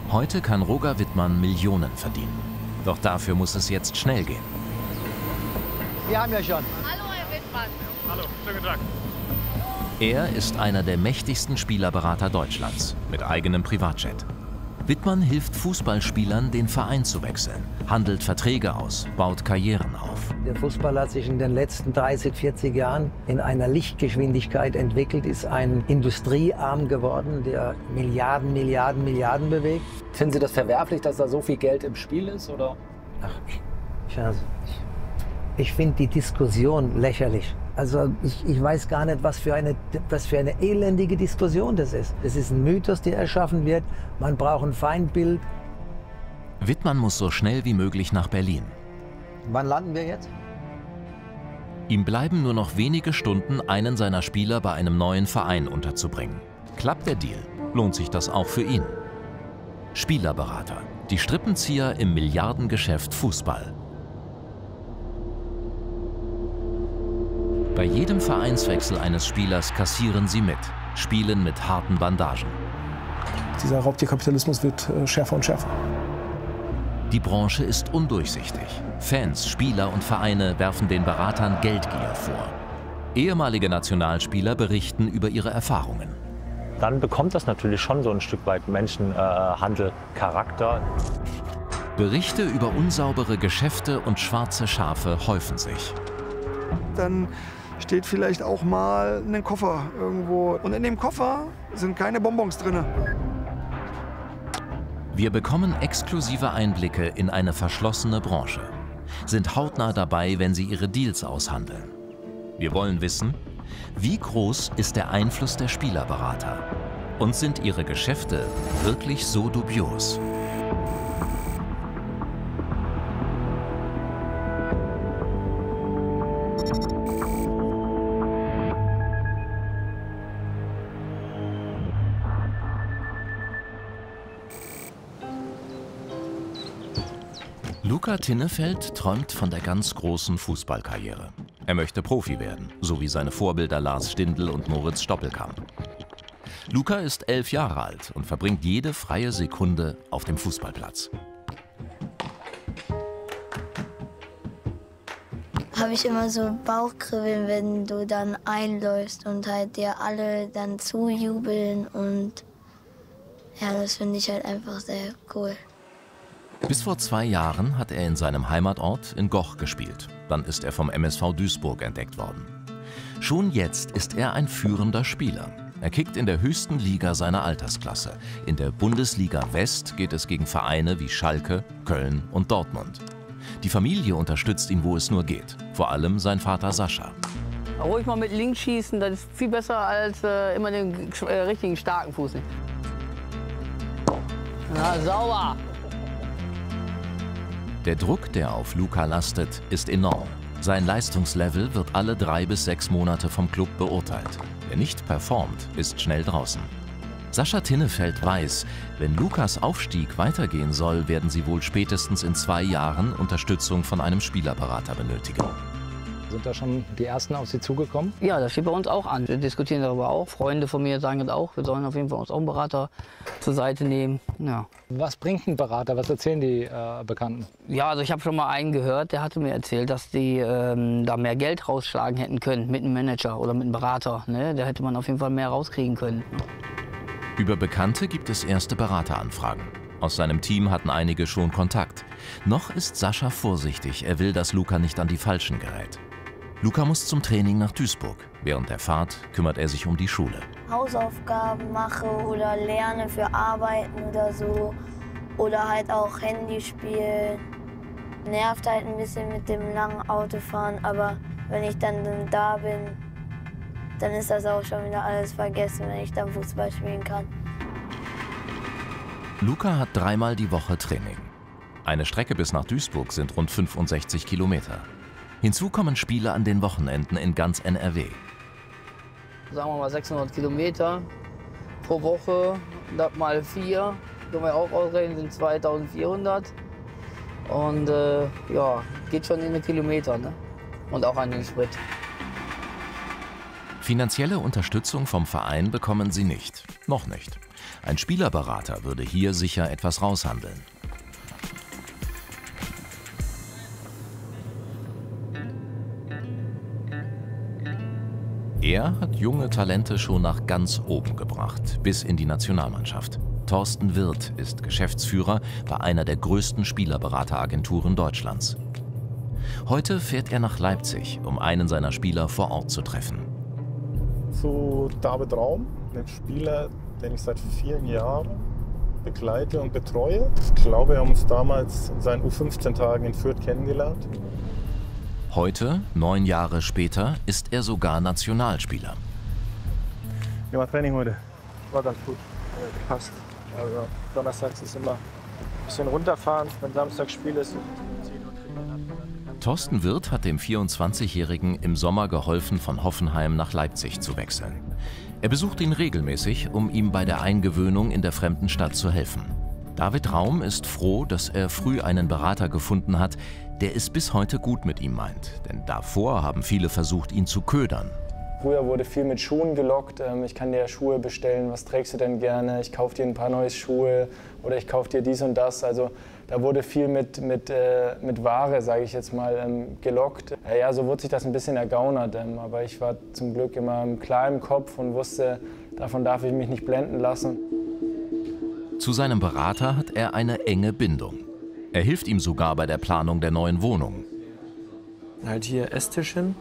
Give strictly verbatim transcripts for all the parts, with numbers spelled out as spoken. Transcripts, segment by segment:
Heute kann Roger Wittmann Millionen verdienen. Doch dafür muss es jetzt schnell gehen. Wir haben ja schon. Hallo, Herr Wittmann. Hallo, schönen guten Tag. Er ist einer der mächtigsten Spielerberater Deutschlands mit eigenem Privatjet. Wittmann hilft Fußballspielern, den Verein zu wechseln, handelt Verträge aus, baut Karrieren auf. Der Fußball hat sich in den letzten dreißig, vierzig Jahren in einer Lichtgeschwindigkeit entwickelt, ist ein Industriearm geworden, der Milliarden, Milliarden, Milliarden bewegt. Finden Sie das verwerflich, dass da so viel Geld im Spiel ist, oder? Ach, ich, also, ich, ich finde die Diskussion lächerlich. Also ich, ich weiß gar nicht, was für, eine, was für eine elendige Diskussion das ist. Es ist ein Mythos, der erschaffen wird. Man braucht ein Feindbild. Wittmann muss so schnell wie möglich nach Berlin. Wann landen wir jetzt? Ihm bleiben nur noch wenige Stunden, einen seiner Spieler bei einem neuen Verein unterzubringen. Klappt der Deal, lohnt sich das auch für ihn. Spielerberater, die Strippenzieher im Milliardengeschäft Fußball. Bei jedem Vereinswechsel eines Spielers kassieren sie mit, spielen mit harten Bandagen. Dieser Raubtierkapitalismus wird äh, schärfer und schärfer. Die Branche ist undurchsichtig. Fans, Spieler und Vereine werfen den Beratern Geldgier vor. Ehemalige Nationalspieler berichten über ihre Erfahrungen. Dann bekommt das natürlich schon so ein Stück weit Menschenhandel-Charakter. Berichte über unsaubere Geschäfte und schwarze Schafe häufen sich. Dann steht vielleicht auch mal ein Koffer irgendwo. Und in dem Koffer sind keine Bonbons drin. Wir bekommen exklusive Einblicke in eine verschlossene Branche, sind hautnah dabei, wenn sie ihre Deals aushandeln. Wir wollen wissen, wie groß ist der Einfluss der Spielerberater und sind ihre Geschäfte wirklich so dubios? Luca Tinnefeld träumt von der ganz großen Fußballkarriere. Er möchte Profi werden, so wie seine Vorbilder Lars Stindl und Moritz Stoppelkamp. Luca ist elf Jahre alt und verbringt jede freie Sekunde auf dem Fußballplatz. Habe ich immer so Bauchkribbeln, wenn du dann einläufst und halt dir alle dann zujubeln, und ja, das finde ich halt einfach sehr cool. Bis vor zwei Jahren hat er in seinem Heimatort in Goch gespielt. Dann ist er vom M S V Duisburg entdeckt worden. Schon jetzt ist er ein führender Spieler. Er kickt in der höchsten Liga seiner Altersklasse. In der Bundesliga West geht es gegen Vereine wie Schalke, Köln und Dortmund. Die Familie unterstützt ihn, wo es nur geht. Vor allem sein Vater Sascha. Ruhig mal mit links schießen, das ist viel besser als äh, immer den äh, richtigen starken Fuß. Na, sauber! Der Druck, der auf Luca lastet, ist enorm. Sein Leistungslevel wird alle drei bis sechs Monate vom Club beurteilt. Wer nicht performt, ist schnell draußen. Sascha Tinnefeld weiß, wenn Lukas Aufstieg weitergehen soll, werden sie wohl spätestens in zwei Jahren Unterstützung von einem Spielerberater benötigen. Sind da schon die Ersten auf Sie zugekommen? Ja, das steht bei uns auch an. Wir diskutieren darüber auch. Freunde von mir sagen das auch. Wir sollen auf jeden Fall uns auch einen Berater zur Seite nehmen. Ja. Was bringt ein Berater? Was erzählen die äh, Bekannten? Ja, also ich habe schon mal einen gehört, der hatte mir erzählt, dass die ähm, da mehr Geld rausschlagen hätten können mit einem Manager oder mit einem Berater. Ne? Da hätte man auf jeden Fall mehr rauskriegen können. Über Bekannte gibt es erste Berateranfragen. Aus seinem Team hatten einige schon Kontakt. Noch ist Sascha vorsichtig. Er will, dass Luca nicht an die Falschen gerät. Luca muss zum Training nach Duisburg. Während der Fahrt kümmert er sich um die Schule. Hausaufgaben mache oder lerne für Arbeiten oder so. Oder halt auch Handy spielen. Nervt halt ein bisschen mit dem langen Autofahren, aber wenn ich dann da bin, dann ist das auch schon wieder alles vergessen, wenn ich dann Fußball spielen kann. Luca hat dreimal die Woche Training. Eine Strecke bis nach Duisburg sind rund fünfundsechzig Kilometer. Hinzu kommen Spiele an den Wochenenden in ganz N R W. Sagen wir mal sechshundert Kilometer pro Woche, das mal vier, können wir auch ausrechnen, sind zweitausendvierhundert. Und äh, ja, geht schon in die Kilometer, ne? Und auch an den Sprit. Finanzielle Unterstützung vom Verein bekommen sie nicht. Noch nicht. Ein Spielerberater würde hier sicher etwas raushandeln. Er hat junge Talente schon nach ganz oben gebracht, bis in die Nationalmannschaft. Thorsten Wirth ist Geschäftsführer bei einer der größten Spielerberateragenturen Deutschlands. Heute fährt er nach Leipzig, um einen seiner Spieler vor Ort zu treffen. Zu David Raum, einem Spieler, den ich seit vielen Jahren begleite und betreue. Ich glaube, wir haben uns damals in seinen U fünfzehn Tagen in Fürth kennengelernt. Heute, neun Jahre später, ist er sogar Nationalspieler. Wie war Training heute? War ganz gut, äh, gepasst. Also donnerstags ist immer ein bisschen runterfahren, wenn Samstag Spiel ist. Thorsten Wirth hat dem vierundzwanzigjährigen im Sommer geholfen, von Hoffenheim nach Leipzig zu wechseln. Er besucht ihn regelmäßig, um ihm bei der Eingewöhnung in der fremden Stadt zu helfen. David Raum ist froh, dass er früh einen Berater gefunden hat, der es bis heute gut mit ihm meint. Denn davor haben viele versucht, ihn zu ködern. Früher wurde viel mit Schuhen gelockt. Ich kann dir Schuhe bestellen, was trägst du denn gerne? Ich kaufe dir ein paar neue Schuhe oder ich kaufe dir dies und das. Also da wurde viel mit, mit, äh, mit Ware, sage ich jetzt mal, ähm, gelockt. Ja, so wurde sich das ein bisschen ergaunert. Ähm, aber ich war zum Glück immer klar im Kopf und wusste, davon darf ich mich nicht blenden lassen. Zu seinem Berater hat er eine enge Bindung. Er hilft ihm sogar bei der Planung der neuen Wohnung. Halt hier Esstisch hin.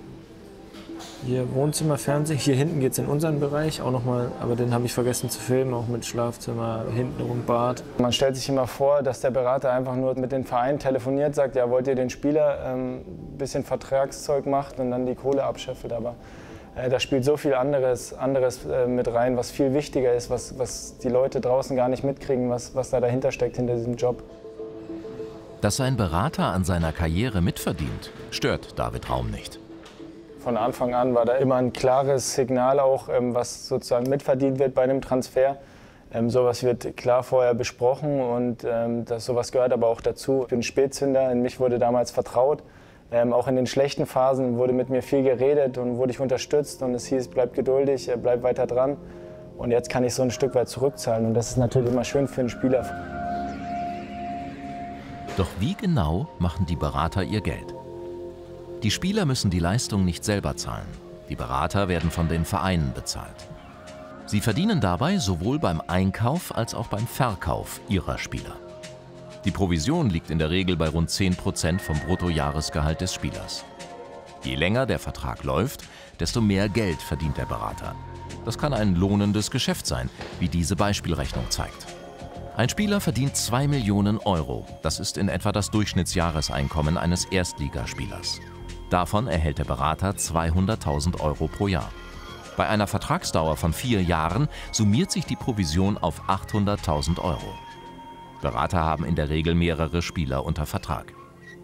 Hier Wohnzimmer, Fernsehen. Hier hinten geht es in unseren Bereich auch noch mal, aber den habe ich vergessen zu filmen, auch mit Schlafzimmer, hintenrum Bad. Man stellt sich immer vor, dass der Berater einfach nur mit den Vereinen telefoniert, sagt, ja, wollt ihr den Spieler ähm, ein bisschen Vertragszeug macht und dann die Kohle abscheffelt. Aber äh, da spielt so viel anderes, anderes äh, mit rein, was viel wichtiger ist, was, was die Leute draußen gar nicht mitkriegen, was, was da dahinter steckt, hinter diesem Job. Dass sein Berater an seiner Karriere mitverdient, stört David Raum nicht. Von Anfang an war da immer ein klares Signal auch, was sozusagen mitverdient wird bei einem Transfer. Sowas wird klar vorher besprochen und das, sowas gehört aber auch dazu. Ich bin ein Spätzünder, in mich wurde damals vertraut. Auch in den schlechten Phasen wurde mit mir viel geredet und wurde ich unterstützt und es hieß, bleib geduldig, bleib weiter dran. Und jetzt kann ich so ein Stück weit zurückzahlen und das ist natürlich immer schön für einen Spieler. Doch wie genau machen die Berater ihr Geld? Die Spieler müssen die Leistung nicht selber zahlen. Die Berater werden von den Vereinen bezahlt. Sie verdienen dabei sowohl beim Einkauf als auch beim Verkauf ihrer Spieler. Die Provision liegt in der Regel bei rund zehn Prozent vom Bruttojahresgehalt des Spielers. Je länger der Vertrag läuft, desto mehr Geld verdient der Berater. Das kann ein lohnendes Geschäft sein, wie diese Beispielrechnung zeigt. Ein Spieler verdient zwei Millionen Euro. Das ist in etwa das Durchschnittsjahreseinkommen eines Erstligaspielers. Davon erhält der Berater zweihunderttausend Euro pro Jahr. Bei einer Vertragsdauer von vier Jahren summiert sich die Provision auf achthunderttausend Euro. Berater haben in der Regel mehrere Spieler unter Vertrag.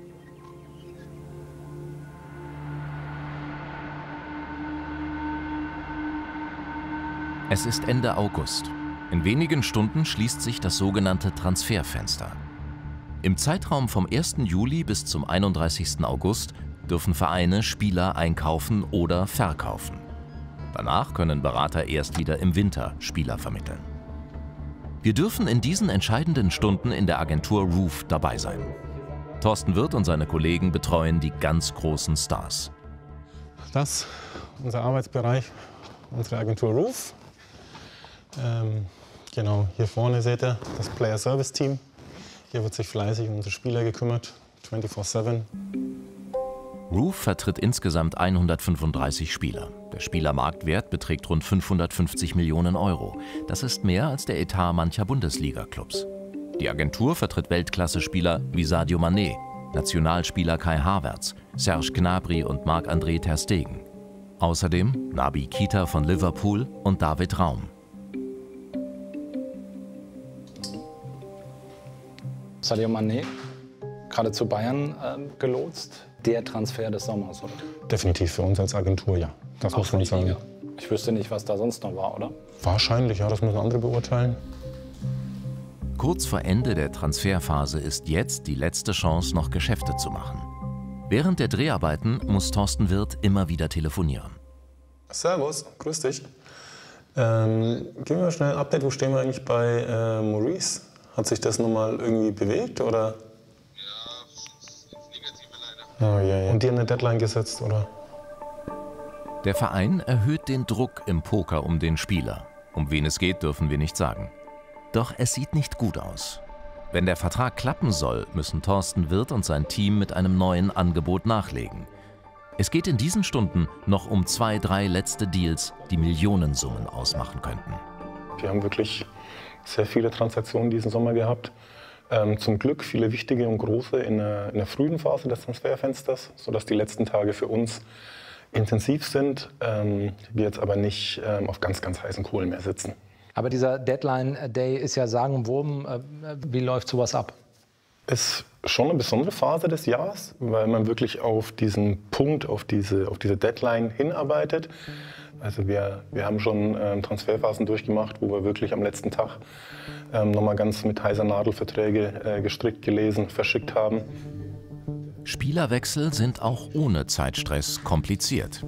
Es ist Ende August. In wenigen Stunden schließt sich das sogenannte Transferfenster. Im Zeitraum vom ersten Juli bis zum einunddreißigsten August dürfen Vereine Spieler einkaufen oder verkaufen. Danach können Berater erst wieder im Winter Spieler vermitteln. Wir dürfen in diesen entscheidenden Stunden in der Agentur Roof dabei sein. Thorsten Wirth und seine Kollegen betreuen die ganz großen Stars. Das ist unser Arbeitsbereich, unsere Agentur Roof. Ähm, genau, hier vorne seht ihr das Player Service Team. Hier wird sich fleißig um unsere Spieler gekümmert, vierundzwanzig sieben. Roof vertritt insgesamt hundertfünfunddreißig Spieler. Der Spielermarktwert beträgt rund fünfhundertfünfzig Millionen Euro. Das ist mehr als der Etat mancher Bundesliga-Clubs. Die Agentur vertritt Weltklasse-Spieler wie Sadio Mané, Nationalspieler Kai Havertz, Serge Gnabry und Marc-André ter Stegen. Außerdem Naby Keita von Liverpool und David Raum. Sadio Mané, gerade zu Bayern äh, gelotst. Der Transfer des Sommers, oder? Definitiv für uns als Agentur, ja. Das Auch muss man sagen. Liga. Ich wüsste nicht, was da sonst noch war, oder? Wahrscheinlich, ja, das müssen andere beurteilen. Kurz vor Ende der Transferphase ist jetzt die letzte Chance, noch Geschäfte zu machen. Während der Dreharbeiten muss Thorsten Wirth immer wieder telefonieren. Servus, grüß dich. Ähm, gib mir mal schnell ein Update, wo stehen wir eigentlich bei äh, Maurice? Hat sich das nochmal irgendwie bewegt, oder? Ja, negative leider. Oh, ja, ja. Und dir eine Deadline gesetzt, oder? Der Verein erhöht den Druck im Poker um den Spieler. Um wen es geht, dürfen wir nicht sagen. Doch es sieht nicht gut aus. Wenn der Vertrag klappen soll, müssen Thorsten Wirth und sein Team mit einem neuen Angebot nachlegen. Es geht in diesen Stunden noch um zwei, drei letzte Deals, die Millionensummen ausmachen könnten. Wir haben wirklich sehr viele Transaktionen diesen Sommer gehabt. Ähm, zum Glück viele wichtige und große in der, in der frühen Phase des Transferfensters, sodass die letzten Tage für uns intensiv sind, ähm, wir jetzt aber nicht ähm, auf ganz, ganz heißen Kohlen mehr sitzen. Aber dieser Deadline-Day ist ja sagenumwoben. Äh, wie läuft sowas ab? Ist schon eine besondere Phase des Jahres, weil man wirklich auf diesen Punkt, auf diese, auf diese Deadline hinarbeitet. Also wir, wir haben schon ähm, Transferphasen durchgemacht, wo wir wirklich am letzten Tag ähm, nochmal ganz mit heißer Nadel Verträge äh, gestrickt, gelesen, verschickt haben. Spielerwechsel sind auch ohne Zeitstress kompliziert.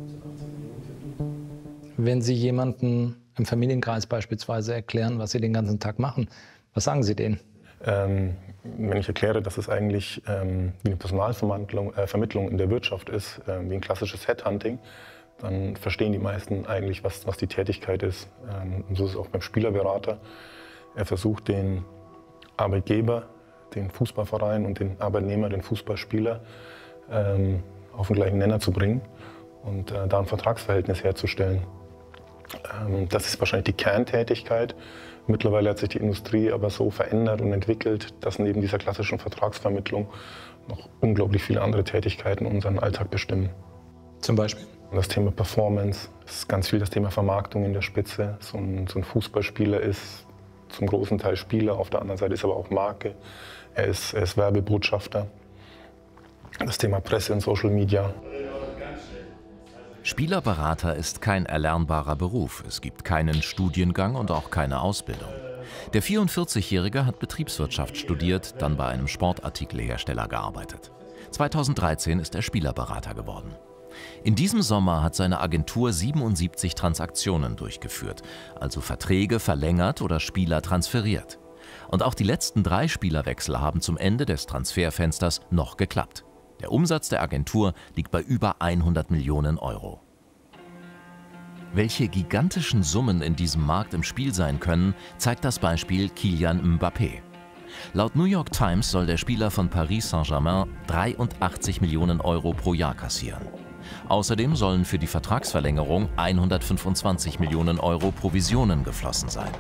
Wenn Sie jemanden im Familienkreis beispielsweise erklären, was Sie den ganzen Tag machen, was sagen Sie denen? Ähm, wenn ich erkläre, dass es eigentlich ähm, wie eine Personalvermittlung äh, Vermittlung in der Wirtschaft ist, äh, wie ein klassisches Headhunting, dann verstehen die meisten eigentlich, was, was die Tätigkeit ist. Ähm, und so ist es auch beim Spielerberater. Er versucht, den Arbeitgeber, den Fußballverein und den Arbeitnehmer, den Fußballspieler, ähm, auf den gleichen Nenner zu bringen und äh, da ein Vertragsverhältnis herzustellen. Ähm, das ist wahrscheinlich die Kerntätigkeit. Mittlerweile hat sich die Industrie aber so verändert und entwickelt, dass neben dieser klassischen Vertragsvermittlung noch unglaublich viele andere Tätigkeiten unseren Alltag bestimmen. Zum Beispiel? Das Thema Performance, das ist ganz viel das Thema Vermarktung in der Spitze. So ein, so ein Fußballspieler ist zum großen Teil Spieler, auf der anderen Seite ist aber auch Marke. Er ist, er ist Werbebotschafter. Das Thema Presse und Social Media. Spielerberater ist kein erlernbarer Beruf. Es gibt keinen Studiengang und auch keine Ausbildung. Der vierundvierzigjährige hat Betriebswirtschaft studiert, dann bei einem Sportartikelhersteller gearbeitet. zweitausenddreizehn ist er Spielerberater geworden. In diesem Sommer hat seine Agentur siebenundsiebzig Transaktionen durchgeführt, also Verträge verlängert oder Spieler transferiert. Und auch die letzten drei Spielerwechsel haben zum Ende des Transferfensters noch geklappt. Der Umsatz der Agentur liegt bei über hundert Millionen Euro. Welche gigantischen Summen in diesem Markt im Spiel sein können, zeigt das Beispiel Kylian Mbappé. Laut New York Times soll der Spieler von Paris Saint-Germain dreiundachtzig Millionen Euro pro Jahr kassieren. Außerdem sollen für die Vertragsverlängerung hundertfünfundzwanzig Millionen Euro Provisionen geflossen sein.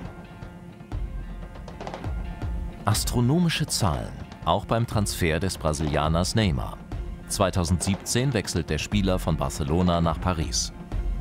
Astronomische Zahlen, auch beim Transfer des Brasilianers Neymar. zweitausendsiebzehn wechselt der Spieler von Barcelona nach Paris.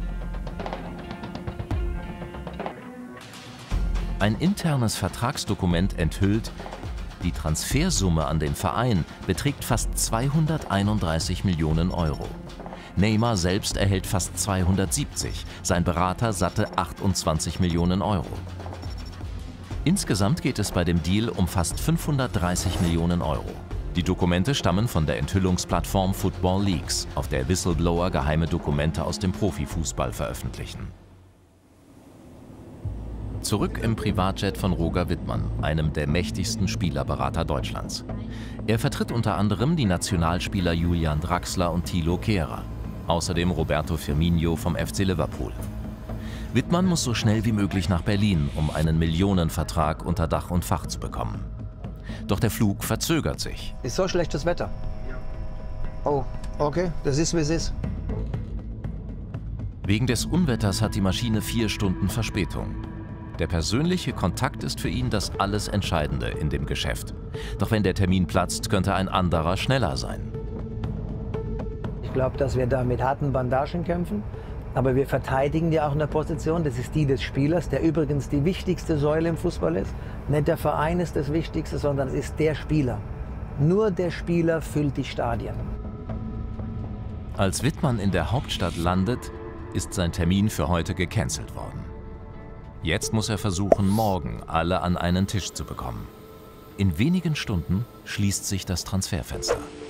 Ein internes Vertragsdokument enthüllt, die Transfersumme an den Verein beträgt fast zweihunderteinunddreißig Millionen Euro. Neymar selbst erhält fast zweihundertsiebzig, sein Berater satte achtundzwanzig Millionen Euro. Insgesamt geht es bei dem Deal um fast fünfhundertdreißig Millionen Euro. Die Dokumente stammen von der Enthüllungsplattform Football Leaks, auf der Whistleblower geheime Dokumente aus dem Profifußball veröffentlichen. Zurück im Privatjet von Roger Wittmann, einem der mächtigsten Spielerberater Deutschlands. Er vertritt unter anderem die Nationalspieler Julian Draxler und Thilo Kehrer. Außerdem Roberto Firmino vom F C Liverpool. Wittmann muss so schnell wie möglich nach Berlin, um einen Millionenvertrag unter Dach und Fach zu bekommen. Doch der Flug verzögert sich. Ist so schlechtes Wetter? Oh, okay, das ist wie es ist. Wegen des Unwetters hat die Maschine vier Stunden Verspätung. Der persönliche Kontakt ist für ihn das alles Entscheidende in dem Geschäft. Doch wenn der Termin platzt, könnte ein anderer schneller sein. Ich glaube, dass wir da mit harten Bandagen kämpfen. Aber wir verteidigen ja auch eine Position, das ist die des Spielers, der übrigens die wichtigste Säule im Fußball ist. Nicht der Verein ist das Wichtigste, sondern es ist der Spieler. Nur der Spieler füllt die Stadien. Als Wittmann in der Hauptstadt landet, ist sein Termin für heute gecancelt worden. Jetzt muss er versuchen, morgen alle an einen Tisch zu bekommen. In wenigen Stunden schließt sich das Transferfenster.